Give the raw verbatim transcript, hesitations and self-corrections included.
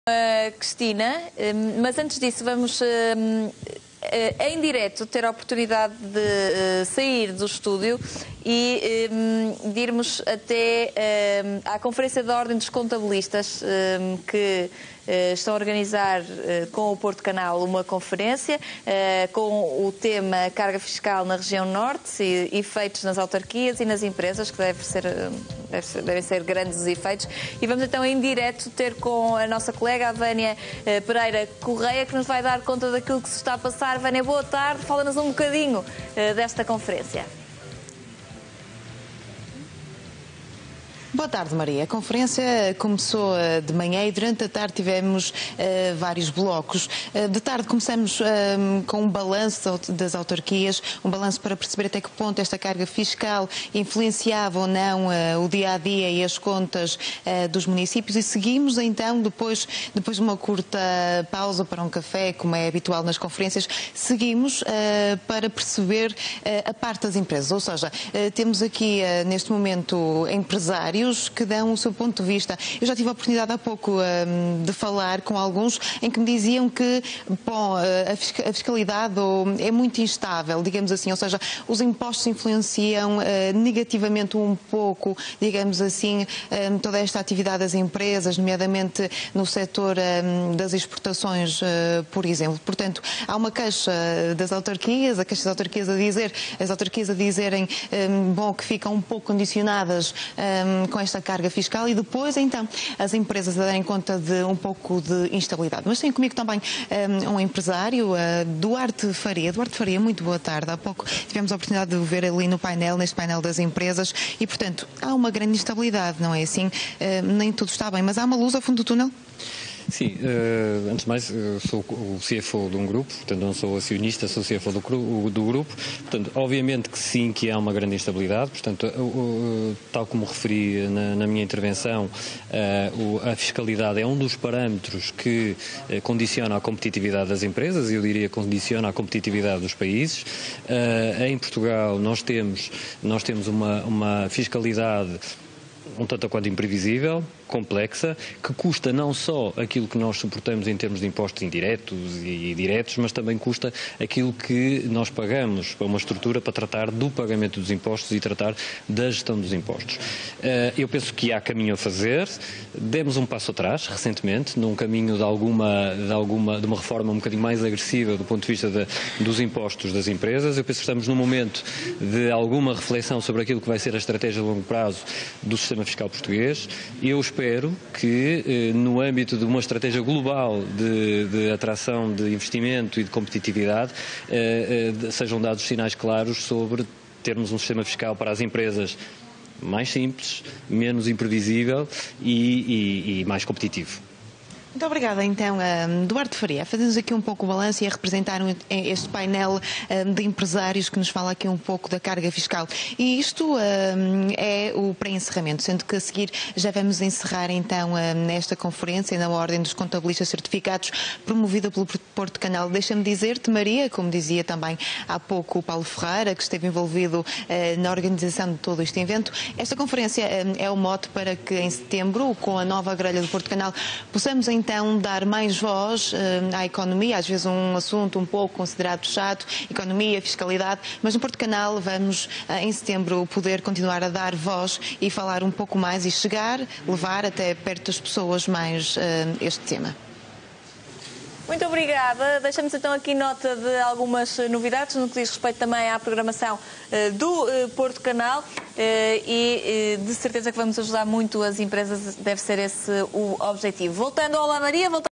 a Cristina, mas antes disso vamos em direto ter a oportunidade de sair do estúdio e de irmos até à Conferência da Ordem dos Contabilistas, que estão a organizar com o Porto Canal uma conferência com o tema carga fiscal na região norte e efeitos nas autarquias e nas empresas, que deve ser, deve ser, devem ser grandes os efeitos. E vamos então em direto ter com a nossa colega, a Vânia Pereira Correia, que nos vai dar conta daquilo que se está a passar. Vânia, boa tarde. Fala-nos um bocadinho desta conferência. Boa tarde, Maria. A conferência começou de manhã e durante a tarde tivemos uh, vários blocos. Uh, de tarde começamos uh, com um balanço das autarquias, um balanço para perceber até que ponto esta carga fiscal influenciava ou não uh, o dia-a-dia e as contas uh, dos municípios, e seguimos então, depois, depois de uma curta pausa para um café, como é habitual nas conferências, seguimos uh, para perceber uh, a parte das empresas. Ou seja, uh, temos aqui uh, neste momento empresários que dão o seu ponto de vista. Eu já tive a oportunidade há pouco um, de falar com alguns em que me diziam que, bom, a fiscalidade é muito instável, digamos assim, ou seja, os impostos influenciam uh, negativamente um pouco, digamos assim, um, toda esta atividade das empresas, nomeadamente no setor um, das exportações, uh, por exemplo. Portanto, há uma queixa das autarquias, a queixa das autarquias a dizer, as autarquias a dizerem, um, bom, que ficam um pouco condicionadas um, com esta carga fiscal, e depois, então, as empresas a darem conta de um pouco de instabilidade. Mas tenho comigo também um, um empresário, uh, Duarte Faria. Duarte Faria, muito boa tarde. Há pouco tivemos a oportunidade de o ver ali no painel, neste painel das empresas, e, portanto, há uma grande instabilidade, não é assim? Uh, nem tudo está bem, mas há uma luz ao fundo do túnel? Sim, uh, antes de mais, eu sou o C F O de um grupo, portanto não sou acionista, sou C F O do, do grupo, portanto, obviamente que sim, que há uma grande instabilidade, portanto, uh, uh, tal como referi na, na minha intervenção, uh, uh, a fiscalidade é um dos parâmetros que uh, condiciona a competitividade das empresas, e eu diria condiciona a competitividade dos países. Uh, em Portugal nós temos, nós temos uma, uma fiscalidade um tanto quanto imprevisível, complexa, que custa não só aquilo que nós suportamos em termos de impostos indiretos e diretos, mas também custa aquilo que nós pagamos para uma estrutura para tratar do pagamento dos impostos e tratar da gestão dos impostos. Eu penso que há caminho a fazer. Demos um passo atrás, recentemente, num caminho de alguma, de alguma, de uma reforma um bocadinho mais agressiva do ponto de vista de, dos impostos das empresas. Eu penso que estamos num momento de alguma reflexão sobre aquilo que vai ser a estratégia a longo prazo do sistema fiscal português. Eu espero Espero que, no âmbito de uma estratégia global de, de atração de investimento e de competitividade, sejam dados sinais claros sobre termos um sistema fiscal para as empresas mais simples, menos imprevisível e, e, e mais competitivo. Muito obrigada, então, um, Duarte Faria. Fazemos aqui um pouco o balanço e a representar um, este painel um, de empresários que nos fala aqui um pouco da carga fiscal. E isto um, é o pré-encerramento, sendo que a seguir já vamos encerrar, então, um, nesta conferência, na Ordem dos Contabilistas Certificados, promovida pelo Porto Canal. Deixa-me dizer-te, Maria, como dizia também há pouco o Paulo Ferreira, que esteve envolvido uh, na organização de todo este evento, esta conferência um, é o mote para que em setembro, com a nova grelha do Porto Canal, possamos, então, dar mais voz uh, à economia, às vezes um assunto um pouco considerado chato, economia, fiscalidade, mas no Porto Canal vamos, uh, em setembro, poder continuar a dar voz e falar um pouco mais e chegar, levar até perto das pessoas mais uh, este tema. Muito obrigada. Deixamos então aqui nota de algumas novidades no que diz respeito também à programação uh, do uh, Porto Canal uh, e uh, de certeza que vamos ajudar muito as empresas, deve ser esse o objetivo. Voltando, olá Maria, voltando